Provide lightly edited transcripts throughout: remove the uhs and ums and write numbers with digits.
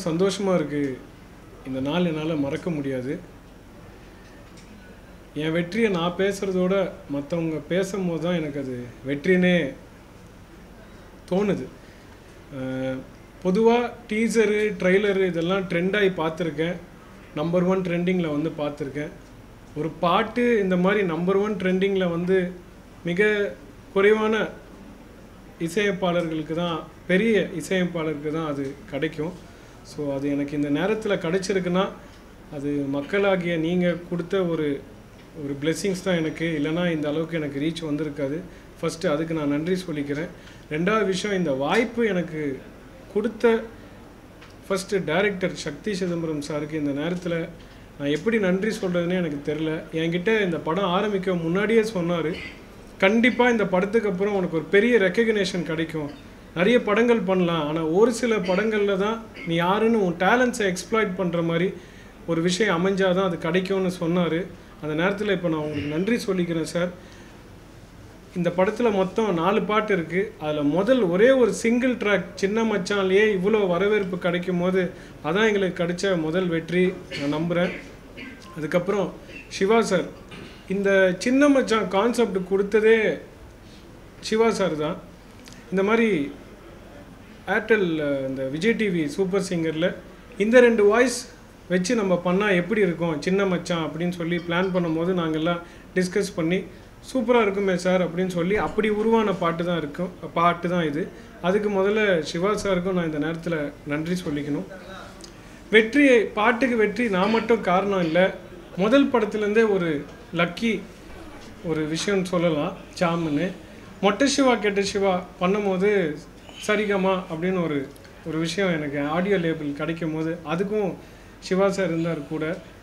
சந்தோஷமாக இருக்குது. இந்த நாள் என்னால் மறக்க முடியாது. என் வெற்றியை நான் பேசுகிறதோட மற்றவங்க பேசும்போது தான் எனக்கு அது வெற்றினே தோணுது. பொதுவாக டீசரு ட்ரெய்லரு இதெல்லாம் ட்ரெண்டாகி பார்த்துருக்கேன். நம்பர் 1 ட்ரெண்டிங்கில் வந்து பார்த்துருக்கேன். ஒரு பாட்டு இந்த மாதிரி நம்பர் 1 ட்ரெண்டிங்கில் வந்து மிக குறைவான இசையமைப்பாளர்களுக்கு தான், பெரிய இசையமைப்பாளருக்கு தான் அது கிடைக்கும். ஸோ அது எனக்கு இந்த நேரத்தில் கிடைச்சிருக்குன்னா அது மக்களாகிய நீங்கள் கொடுத்த ஒரு பிளெஸ்ஸிங்ஸ் தான் எனக்கு. இல்லைனா இந்த அளவுக்கு எனக்கு ரீச் வந்திருக்காது. ஃபஸ்ட்டு அதுக்கு நான் நன்றி சொல்லிக்கிறேன். ரெண்டாவது விஷயம், இந்த வாய்ப்பு எனக்கு கொடுத்த ஃபஸ்ட்டு டைரக்டர் சக்தி சிதம்பரம் சாருக்கு இந்த நேரத்தில் நான் எப்படி நன்றி சொல்கிறதுனே எனக்கு தெரில. என்கிட்ட இந்த படம் ஆரம்பிக்க முன்னாடியே சொன்னார், கண்டிப்பாக இந்த படத்துக்கு அப்புறம் உனக்கு ஒரு பெரிய ரெக்கக்னேஷன் கிடைக்கும், நிறைய படங்கள் பண்ணலாம், ஆனால் ஒரு சில படங்களில் தான் நீ யாருன்னு உன் டேலண்ட்ஸை எக்ஸ்ப்ளாய்ட் பண்ணுற மாதிரி ஒரு விஷயம் அமைஞ்சாதான் அது கிடைக்கும்னு சொன்னார். அந்த நேரத்தில் இப்போ நான் உங்களுக்கு நன்றி சொல்லிக்கிறேன் சார். இந்த படத்தில் மொத்தம் 4 பாட்டு இருக்குது. அதில் முதல் ஒரே ஒரு சிங்கிள் ட்ராக் சின்ன மச்சான்லேயே இவ்வளோ வரவேற்பு கிடைக்கும் போது அதான் எங்களுக்கு கிடைச்ச முதல் வெற்றி நான் நம்புகிறேன். அதுக்கப்புறம் சிவா சார், இந்த சின்ன மச்சான் கான்செப்ட் கொடுத்ததே சிவா சார் தான். இந்த மாதிரி ஏர்டெல் இந்த விஜய் டிவி சூப்பர் சிங்கரில் இந்த 2 வாய்ஸ் வச்சு நம்ம பண்ணால் எப்படி இருக்கும் சின்ன மச்சான் அப்படின்னு சொல்லி பிளான் பண்ணும்போது நாங்கள்லாம் டிஸ்கஸ் பண்ணி சூப்பராக இருக்குமே சார் அப்படின்னு சொல்லி அப்படி உருவான பாட்டு தான் இது. அதுக்கு முதல்ல சிவா சாருக்கும் நான் இந்த நேரத்தில் நன்றி சொல்லிக்கணும். பாட்டுக்கு வெற்றி நான் மட்டும் காரணம் இல்லை. முதல் படத்துலேருந்தே ஒரு லக்கி ஒரு விஷயம்னு சொல்லலாம். சாமுன்னு மொட்டை சிவா கெட்ட சிவா பண்ணும்போது சரிகமா அப்படின்னு ஒரு விஷயம் எனக்கு ஆடியோ லேபிள் கிடைக்கும் போது அதுக்கும் சிவா சார் இருந்தார் கூட.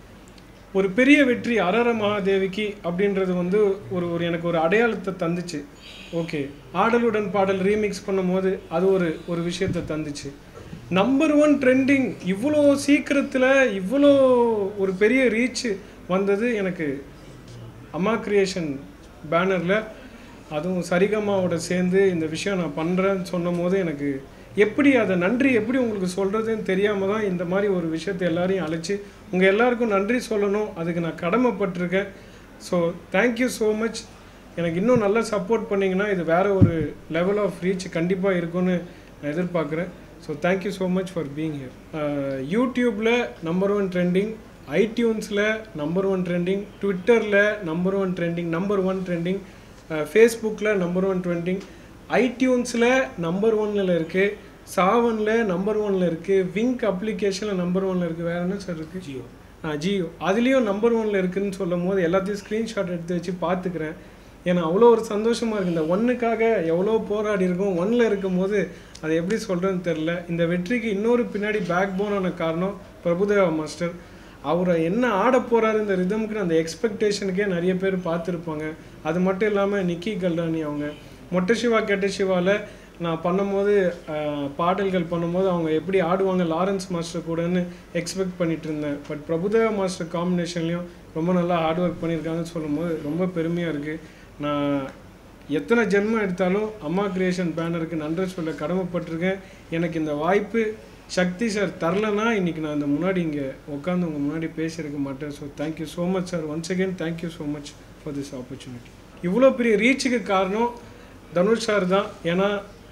ஒரு பெரிய வெற்றி அரர மகாதேவிக்கு அப்படின்றது வந்து எனக்கு ஒரு அடையாளத்தை தந்துச்சு. ஓகே, ஆடலுடன் பாடல் ரீமிக்ஸ் பண்ணும்போது அது ஒரு விஷயத்தை தந்துச்சு. நம்பர் 1 ட்ரெண்டிங் இவ்வளோ சீக்கிரத்தில் இவ்வளோ ஒரு பெரிய ரீச் வந்தது எனக்கு அம்மா கிரியேஷன் பேனரில், அதுவும் சரிகமாவோட சேர்ந்து இந்த விஷயம் நான் பண்ணுறேன்னு சொன்னும் போது எனக்கு எப்படி அதை நன்றி எப்படி உங்களுக்கு சொல்கிறதுன்னு தெரியாமல் தான் இந்த மாதிரி ஒரு விஷயத்தை எல்லாரையும் அழைச்சி உங்கள் எல்லாருக்கும் நன்றி சொல்லணும், அதுக்கு நான் கடமைப்பட்டிருக்கேன். So thank you so much. எனக்கு இன்னும் நல்லா சப்போர்ட் பண்ணிங்கன்னா இது வேறு ஒரு லெவல் ஆஃப் ரீச் கண்டிப்பாக இருக்கும்னு நான் எதிர்பார்க்குறேன். So thank you so much for being here. யூடியூப்பில் நம்பர் 1 ட்ரெண்டிங், ஐடியூன்ஸில் நம்பர் 1 ட்ரெண்டிங், ட்விட்டரில் நம்பர் 1 ட்ரெண்டிங், நம்பர் 1 ட்ரெண்டிங், ஃபேஸ்புக்கில் நம்பர் 1 ட்ரெண்டிங், ஐடியூன்ஸில் நம்பர் 1ல் இருக்குது, சாவனில் நம்பர் 1ல் இருக்குது, விங்க் அப்ளிகேஷனில் நம்பர் 1ல் இருக்குது. வேறு என்ன சார் இருக்குது? ஜியோ அதுலேயும் நம்பர் 1ல் இருக்குதுன்னு சொல்லும் போது எல்லாத்தையும் ஸ்க்ரீன்ஷாட் எடுத்து வச்சு பார்த்துக்கிறேன். ஏன்னா அவ்வளோ ஒரு சந்தோஷமாக இருக்குது. இந்த 1க்காக எவ்வளோ போராடி இருக்கும். 1ல் இருக்கும் போது அதை எப்படி சொல்கிறேன்னு தெரில. இந்த வெற்றிக்கு இன்னொரு பின்னாடி பேக் போனான காரணம் பிரபுதேவா மாஸ்டர். அவரை என்ன ஆட போகிறாரு இந்த ரிதமுக்கு அந்த எக்ஸ்பெக்டேஷனுக்கே நிறைய பேர் பார்த்துருப்பாங்க. அது மட்டும் இல்லாமல் நிக்கி கல்ரானி அவங்க மொட்டை சிவா கெட்ட சிவாவில் நான் பண்ணும்போது பாடல்கள் பண்ணும்போது அவங்க எப்படி ஆடுவாங்க லாரன்ஸ் மாஸ்டர் கூடன்னு எக்ஸ்பெக்ட் பண்ணிகிட்டு இருந்தேன். பட் பிரபுதேவா மாஸ்டர் காம்பினேஷன்லேயும் ரொம்ப நல்லா ஹார்ட் ஒர்க் பண்ணியிருக்காங்கன்னு சொல்லும்போது ரொம்ப பெருமையாக இருக்குது. நான் எத்தனை ஜென்மம் எடுத்தாலும் அம்மா கிரியேஷன் பேனருக்கு நன்றி சொல்ல கடமைப்பட்டிருக்கேன். எனக்கு இந்த வாய்ப்பு சக்தி சார் தரலன்னா இன்றைக்கி நான் இந்த முன்னாடி இங்கே உட்காந்து உங்கள் முன்னாடி பேசியிருக்க மாட்டேன். So thank you so much sir. Once again thank you so much for this opportunity. இவ்வளோ பெரிய ரீச்சுக்கு காரணம் தனுஷ் சார் தான். ஏன்னா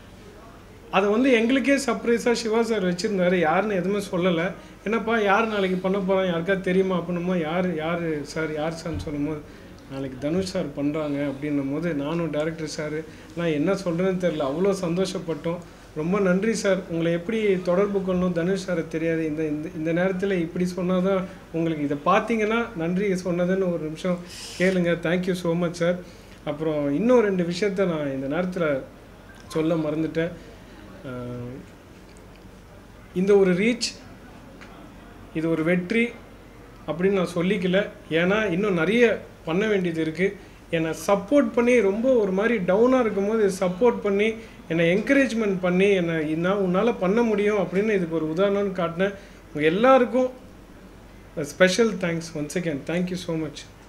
அதை வந்து எங்களுக்கே சர்ப்ரைஸாக சிவா சார் வச்சுருந்தாரு. யாருன்னு எதுவுமே சொல்லலை. என்னப்பா யார் நாளைக்கு பண்ண போகிறான் யாருக்காவது தெரியுமா அப்படின்னுமோ யார் சார்ன்னு சொல்லும்போது நாளைக்கு தனுஷ் சார் பண்ணுறாங்க அப்படின்னும் போது நானும் டைரக்டர் சார் நான் என்ன சொல்கிறேன்னு தெரில, அவ்வளோ சந்தோஷப்பட்டோம். ரொம்ப நன்றி சார். உங்களை எப்படி தொடர்பு கொள்ளணும் தனுஷ் சாரை தெரியாது. இந்த நேரத்தில் இப்படி சொன்னால் தான் உங்களுக்கு இதை பார்த்தீங்கன்னா நன்றி சொன்னதுன்னு ஒரு நிமிஷம் கேளுங்க. Thank you so much sir. அப்புறம் இன்னும் 2 விஷயத்த நான் இந்த நேரத்தில் சொல்ல மறந்துட்டேன். இந்த ஒரு ரீச், இது ஒரு வெற்றி அப்படின்னு நான் சொல்லிக்கல. ஏன்னா இன்னும் நிறைய பண்ண வேண்டியது இருக்குது. என்னை சப்போர்ட் பண்ணி ரொம்ப ஒரு மாதிரி டவுனாக இருக்கும்போது சப்போர்ட் பண்ணி என்னை என்கரேஜ்மெண்ட் பண்ணி என்னை உன்னால் பண்ண முடியும் அப்படின்னு இதுக்கு ஒரு உதாரணம்னு காட்டினேன். உங்கள் எல்லாருக்கும் special thanks once again. Thank you so much.